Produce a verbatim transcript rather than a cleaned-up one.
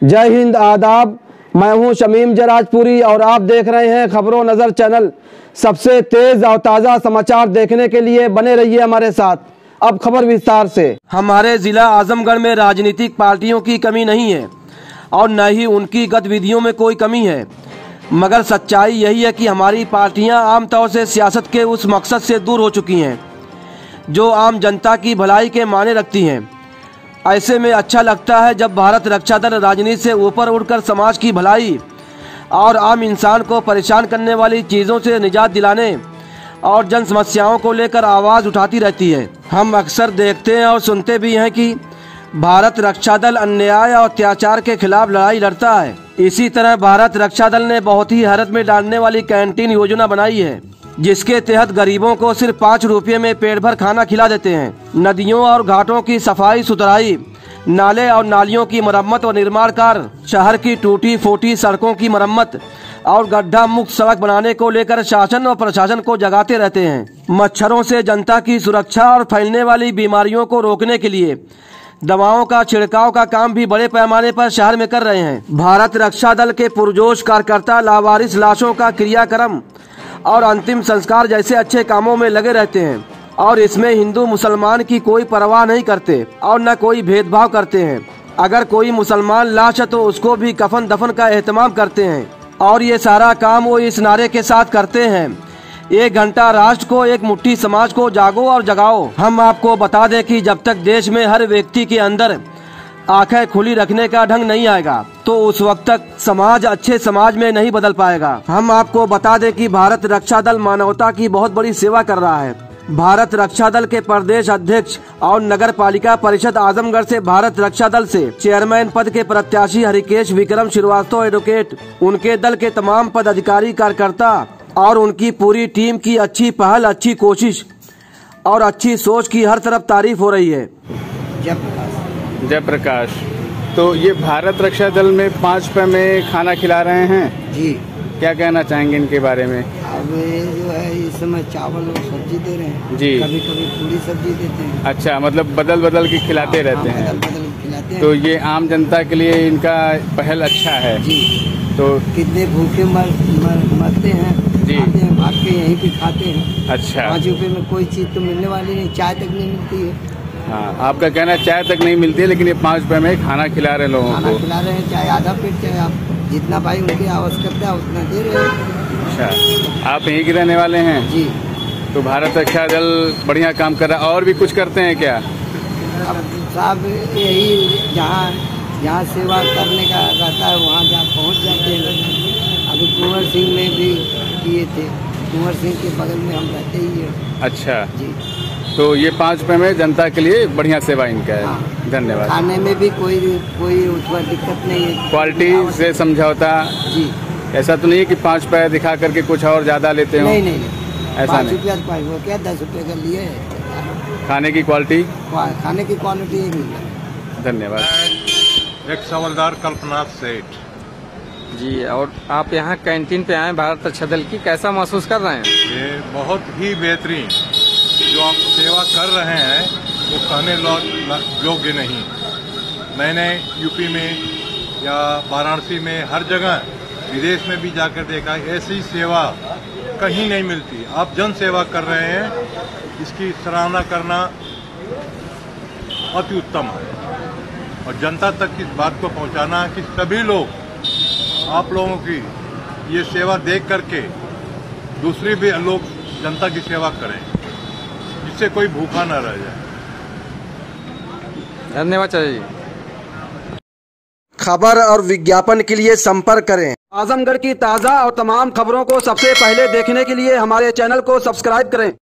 जय हिंद, आदाब। मैं हूं शमीम जराजपुरी और आप देख रहे हैं खबरों नज़र चैनल। सबसे तेज और ताज़ा समाचार देखने के लिए बने रहिए हमारे साथ। अब खबर विस्तार से। हमारे जिला आजमगढ़ में राजनीतिक पार्टियों की कमी नहीं है और न ही उनकी गतिविधियों में कोई कमी है, मगर सच्चाई यही है कि हमारी पार्टियां आमतौर से सियासत के उस मकसद से दूर हो चुकी हैं जो आम जनता की भलाई के मायने रखती हैं। ऐसे में अच्छा लगता है जब भारत रक्षा दल राजनीति से ऊपर उठकर समाज की भलाई और आम इंसान को परेशान करने वाली चीज़ों से निजात दिलाने और जन समस्याओं को लेकर आवाज़ उठाती रहती है। हम अक्सर देखते हैं और सुनते भी हैं कि भारत रक्षा दल अन्याय और अत्याचार के खिलाफ लड़ाई लड़ता है। इसी तरह भारत रक्षा दल ने बहुत ही हैरत में डालने वाली कैंटीन योजना बनाई है, जिसके तहत गरीबों को सिर्फ पाँच रुपये में पेट भर खाना खिला देते हैं। नदियों और घाटों की सफाई सुथराई, नाले और नालियों की मरम्मत और निर्माण कार्य, शहर की टूटी फूटी सड़कों की मरम्मत और गड्ढा मुक्त सड़क बनाने को लेकर शासन और प्रशासन को जगाते रहते हैं। मच्छरों से जनता की सुरक्षा और फैलने वाली बीमारियों को रोकने के लिए दवाओं का छिड़काव का काम भी बड़े पैमाने पर शहर में कर रहे हैं। भारत रक्षा दल के पुरजोश कार्यकर्ता लावारिस लाशों का क्रियाक्रम और अंतिम संस्कार जैसे अच्छे कामों में लगे रहते हैं और इसमें हिंदू मुसलमान की कोई परवाह नहीं करते और न कोई भेदभाव करते हैं। अगर कोई मुसलमान लाश है तो उसको भी कफन दफन का एहतमाम करते हैं और ये सारा काम वो इस नारे के साथ करते हैं, एक घंटा राष्ट्र को, एक मुट्ठी समाज को, जागो और जगाओ। हम आपको बता दें कि जब तक देश में हर व्यक्ति के अंदर आंखें खुली रखने का ढंग नहीं आएगा तो उस वक्त तक समाज अच्छे समाज में नहीं बदल पाएगा। हम आपको बता दें कि भारत रक्षा दल मानवता की बहुत बड़ी सेवा कर रहा है। भारत रक्षा दल के प्रदेश अध्यक्ष और नगर पालिका परिषद आजमगढ़ से भारत रक्षा दल से चेयरमैन पद के प्रत्याशी हरिकेश विक्रम श्रीवास्तव एडवोकेट, उनके दल के तमाम पदाधिकारी कार्यकर्ता और उनकी पूरी टीम की अच्छी पहल, अच्छी कोशिश और अच्छी सोच की हर तरफ तारीफ हो रही है। जयप्रकाश, तो ये भारत रक्षा दल में पाँच रुपये में खाना खिला रहे हैं जी, क्या कहना चाहेंगे इनके बारे में? अब जो है इस समय चावल और सब्जी दे रहे हैं जी, कभी कभी पूरी सब्जी देते हैं। अच्छा, मतलब बदल बदल के खिलाते रहते हैं। बदल बदल खिलाते हैं। तो ये आम जनता के लिए इनका पहल अच्छा है जी। तो कितने भूखे मर, मर, मरते हैं जी, खाते हैं, भाग के यहीं पे खाते हैं। अच्छा, पाँच रुपये में कोई चीज़ तो मिलने वाली नहीं, चाय तक नहीं मिलती है। हाँ, आपका कहना चाय तक नहीं मिलती है, लेकिन ये पाँच रुपये में खाना खिला रहे लोगों खाना को। खिला रहे हैं, चाहे आधा पेट, चाहे आप जितना भाई उनकी आवश्यकता है उतना दे रहे हैं। अच्छा, आप यहीं के रहने वाले हैं जी। तो भारत रक्षा दल बढ़िया काम कर रहा है। और भी कुछ करते हैं क्या? अब साहब यही जहाँ जहाँ सेवा करने का रहता है वहाँ जहाँ पहुँच जाते हैं। अभी कुंवर सिंह में भी किए थे, कुंवर सिंह के बगल में हम रहते ही हैं। अच्छा जी, तो ये पाँच रुपये में जनता के लिए बढ़िया सेवा इनका है। हाँ। धन्यवाद। खाने में भी कोई कोई उसमें दिक्कत नहीं है, क्वालिटी से समझौता जी। ऐसा तो नहीं है कि पाँच रुपये दिखा करके कुछ और ज़्यादा लेते हो? नहीं नहीं नहीं, ऐसा पाँच नहीं। रुपया पाँच वो क्या दस रुपये का लिए खाने की क्वालिटी, खाने की क्वालिटी ही नहीं है। धन्यवाद। एक सवलदार कल्पनाथ सेठ जी, और आप यहाँ कैंटीन पे आए भारत रक्षा दल की, कैसा महसूस कर रहे हैं? ये बहुत ही बेहतरीन जो आप सेवा कर रहे हैं वो कहने योग्य नहीं। मैंने यूपी में या वाराणसी में हर जगह विदेश में भी जाकर देखा, ऐसी सेवा कहीं नहीं मिलती। आप जन सेवा कर रहे हैं, इसकी सराहना करना अति उत्तम है और जनता तक इस बात को पहुंचाना कि सभी लोग आप लोगों की ये सेवा देख करके दूसरी भी लोग जनता की सेवा करें, जिससे कोई भूखा न रह जाए। धन्यवाद चाचा जी। खबर और विज्ञापन के लिए संपर्क करें। आजमगढ़ की ताज़ा और तमाम खबरों को सबसे पहले देखने के लिए हमारे चैनल को सब्सक्राइब करें।